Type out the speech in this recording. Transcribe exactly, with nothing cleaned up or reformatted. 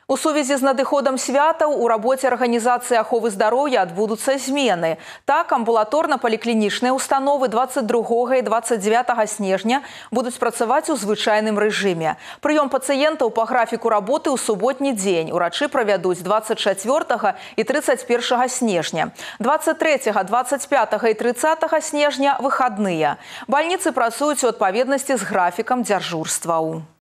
У сувязі з надыходам святаў у рабоце арганізацыі аховы здароўя адбудуцца змены. Так, амбулаторна-паліклінічныя установы двадцать другога і двадцать девятага снежня будуць працаваць у звычайным рэжыме. Прыём пацыентаў па графіку работы ў суботні дзень урачы правядуць двадцать чацвёртага і тридцать першага снежня. двадцать трэцяга, двадцать пятага і тридцатага снежня – выхадныя. Бальніцы працуюць у адпаведнасці з графікам дзяжурстваў.